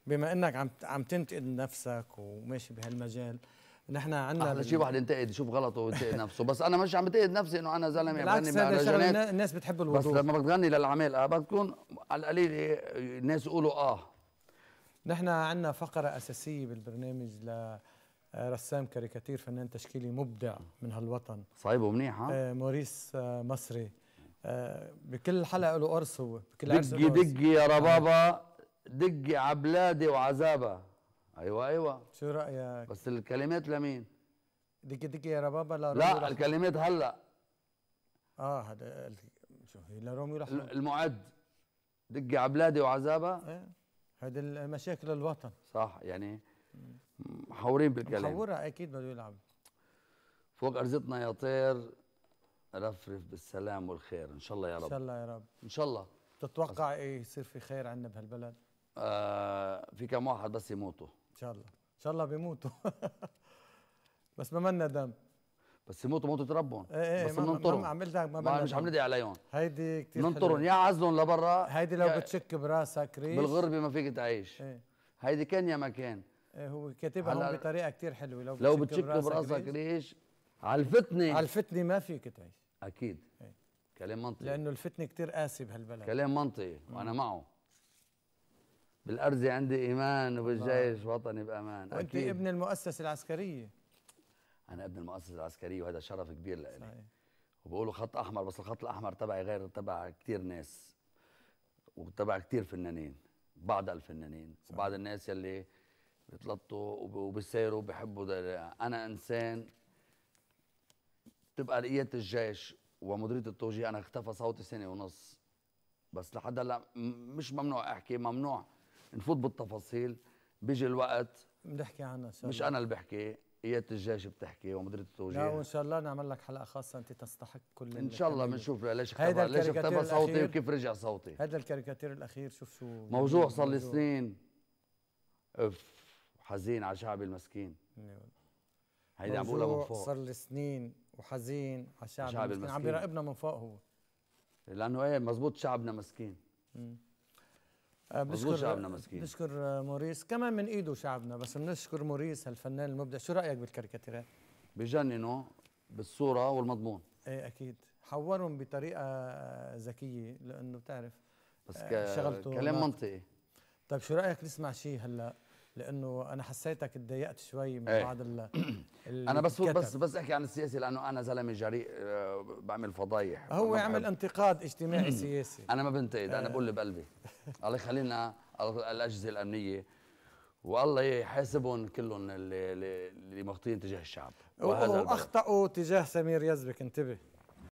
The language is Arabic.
بما انك عم تنتقد نفسك وماشي بهالمجال، نحن عندنا احلى شيء واحد ينتقد يشوف غلطه وينتقد نفسه، بس انا مش عم بنتقد نفسي انه انا زلمه بالعكس بغني هذا شغله مهرجانات. الناس بتحب الوضوح. بس لما بتغني للعمالقه بتكون على القليل الناس يقولوا نحن عندنا فقره اساسيه بالبرنامج لرسام كاريكاتير فنان تشكيلي مبدع من هالوطن، صعيب ومنيح. موريس مصري. بكل حلقه له قرص، هو بكل عرس دقي يا ربابه، دقي عبلادي وعذابه. ايوه شو رايك؟ بس الكلمات لمين؟ دقي يا ربابه لا الكلمات هلا. هذا شو هي لروميو لحمة المعد دقي عبلادي وعذابه. هذا المشاكل الوطن صح، يعني محورين بالكلام. محورها اكيد بده يلعب. فوق ارزتنا يا طير رفرف بالسلام والخير ان شاء الله يا رب. ان شاء الله يا رب. ان شاء الله. تتوقع ايه يصير في خير عندنا بهالبلد؟ في كم واحد بس يموتوا ان شاء الله. ان شاء الله بيموتوا بس ما منا دم. بس يموتوا موتة ربهم. ايه بس بننطرهم. ما مش عم ندعي عليهم. هيدي كثير ننطرهم يا عزلهم لبرا. هيدي لو بتشك براسك ريش بالغربة ما فيك تعيش. هيدي كان يا ما كان. هو كاتبها هون بطريقة كثير حلوة. لو بتشك براسك ريش على الفتنة ما فيك تعيش. أكيد. كلام منطقي. لأنه الفتنة كثير قاسي بهالبلد. كلام منطقي وأنا معه. بالأرض عندي إيمان وبالجيش وطني بأمان. وأنت ابن المؤسسة العسكرية. أنا ابن المؤسسة العسكرية وهذا شرف كبير لإلي. وبقولوا خط أحمر، بس الخط الأحمر تبعي غير تبع كثير ناس وتبع كثير فنانين، بعض الفنانين وبعض الناس يلي بيتلطوا وبيسيروا بيحبوا. أنا إنسان تبقى رئية الجيش ومديرية التوجيه. أنا اختفى صوتي سنة ونص، بس لحد هلا مش ممنوع أحكي، ممنوع نفوت بالتفاصيل. بيجي الوقت بنحكي عنها. مش أنا اللي بحكي، قيادة الجيش بتحكي ومديرية التوجيه. لا وإن شاء الله نعمل لك حلقة خاصة، أنت تستحق كل إن شاء الله. بنشوف ليش اختفى صوتي وكيف رجع صوتي. هذا الكاريكاتير الأخير شوف شو موضوع صار لي سنين حزين على شعبي المسكين. هيدي عم بقولها من فوق. صار لي سنين وحزين على شعبي المسكين. عم بيراقبنا من فوق هو، لأنه إيه مزبوط شعبنا مسكين. مزبوط شعبنا مسكين. بنشكر موريس كمان من ايده شعبنا، بس بنشكر موريس هالفنان المبدع. شو رايك بالكاريكاتيرات؟ بجننوا بالصوره والمضمون. ايه اكيد حورهم بطريقه ذكيه، لانه بتعرف بس كلام منطقي. طيب شو رايك نسمع شيء هلا، لانه انا حسيتك تضايقت شوي من بعض انا بس احكي عن السياسي، لانه انا زلمه جريء بعمل فضايح. هو يعمل انتقاد اجتماعي سياسي. انا ما بنتقد، انا بقول اللي بقلبي. الله يخلينا الاجهزه الامنيه والله يحاسبهم كلهم اللي مخطئين تجاه الشعب. واخطاوا تجاه سمير يزبك، انتبه.